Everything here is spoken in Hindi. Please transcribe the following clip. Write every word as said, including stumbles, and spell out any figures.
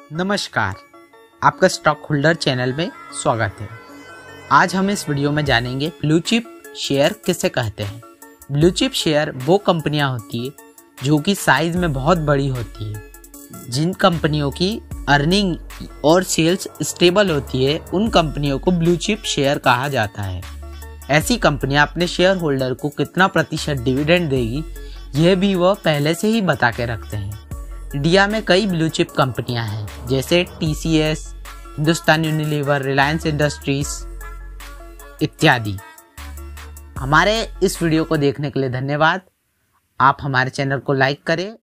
नमस्कार, आपका स्टॉक होल्डर चैनल में स्वागत है। आज हम इस वीडियो में जानेंगे ब्लू चिप शेयर किसे कहते हैं। ब्लू चिप शेयर वो कंपनियां होती है जो कि साइज में बहुत बड़ी होती है। जिन कंपनियों की अर्निंग और सेल्स स्टेबल होती है उन कंपनियों को ब्लू चिप शेयर कहा जाता है। ऐसी कंपनियां अपने शेयर होल्डर को कितना प्रतिशत डिविडेंड देगी यह भी वह पहले से ही बता के रखते हैं। इंडिया में कई ब्लू चिप कंपनियां हैं जैसे T C S, Hindustan Unilever, Reliance Industries इत्यादि। हमारे इस वीडियो को देखने के लिए धन्यवाद। आप हमारे चैनल को लाइक करें